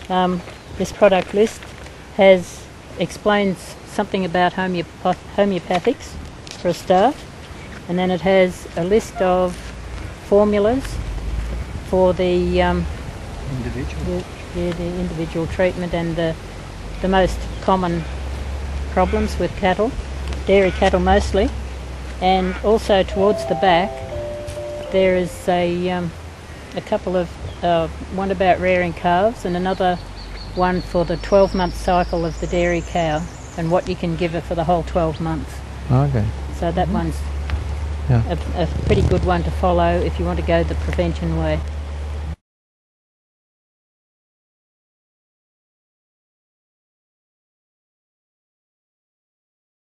This product list explains something about homeopathics for a start, and then it has a list of formulas for the individual treatment and the most common problems with cattle, dairy cattle mostly. And also towards the back there is a couple of one about rearing calves and another one for the 12-month cycle of the dairy cow and what you can give her for the whole 12 months. Okay. So that one's a pretty good one to follow if you want to go the prevention way.